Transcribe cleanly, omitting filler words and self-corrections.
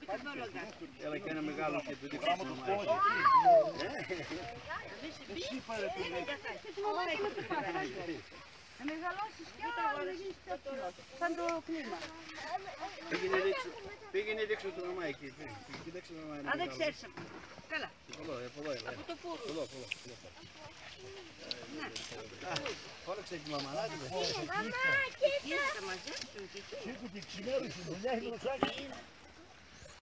Έλα και ένα μεγάλο και το δείξω στο μάτι. Εσύ πάρε το να μεγαλώσεις κι άλλο, να γίνεις πιο ψηλός, σαν το κλίμα. Πήγαινε δείξω το μαμά εκεί. Κοίταξε το μαμά. Αν δεν ξέρεις. Καλά. Από εδώ έλα. Από το πουρου. Χώραξε τη μαμά. Μαμά, κοίτα. Σήκω και ξημέρωσε, δουλειά έχει το σάκι.